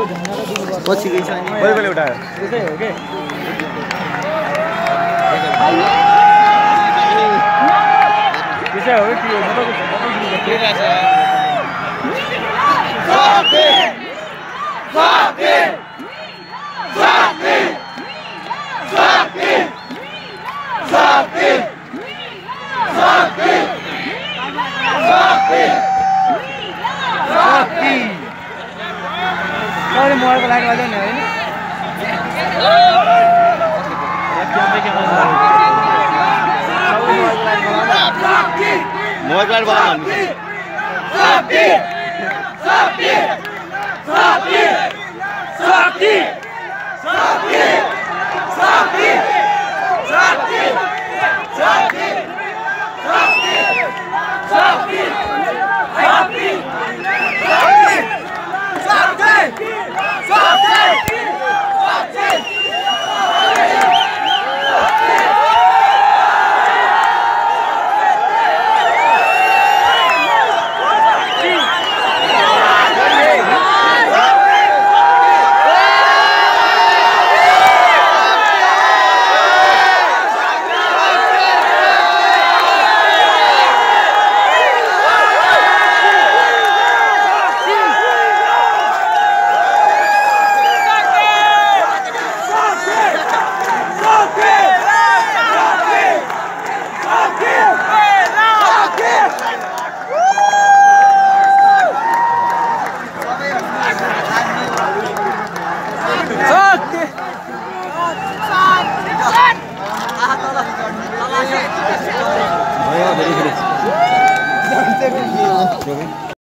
पछि गइछ नि बल्बले उठायो त्यसै हो के त्यसै हो कि म त अरे मोबाइलको लाइट बज्यो नि हैन मोबाइल लाइट बगान